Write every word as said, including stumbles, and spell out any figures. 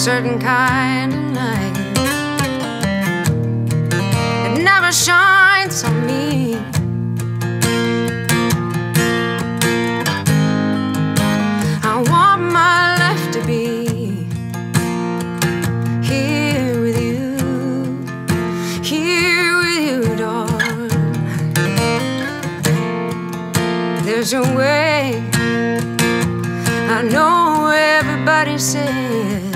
certain kind of light that never shines on me. I want my life to be here with you, here with you, darling. There's a way, I know everybody says